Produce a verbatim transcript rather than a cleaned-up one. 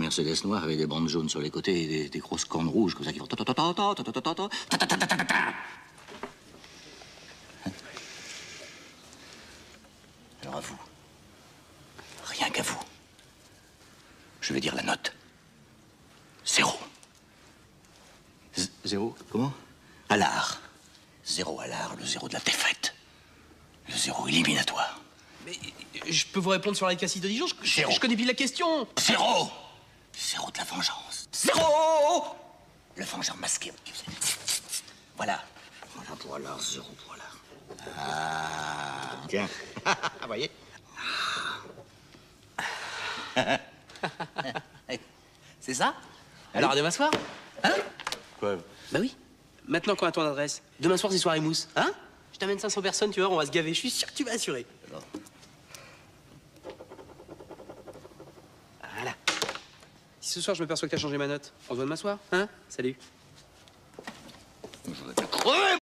Mercedes noire avec des bandes jaunes sur les côtés et des, des grosses cornes rouges comme ça qui font... Alors à vous, rien qu'à vous, je vais dire la note. Zéro. Z zéro, comment? À l'art. Zéro à l'art, le zéro de la défaite. Le zéro éliminatoire. Mais je peux vous répondre sur la cassis de Dijon, je, je, je connais bien la question. Zéro. Zéro de la vengeance. Zéro. Le vengeur masqué. Voilà. Voilà pour l'art, zéro pour l'art. Ah. Tiens. Vous voyez? C'est ça? Alors, à demain soir? Hein? Quoi? Bah oui. Maintenant qu'on a ton adresse, demain soir, c'est soirée mousse. Hein? Je t'amène cinq cents personnes, tu vois, on va se gaver. Je suis sûr que tu vas assurer. Alors. Voilà. Si ce soir, je me perçois que t'as changé ma note, on se voit demain soir, hein? Salut. Je vais te crever.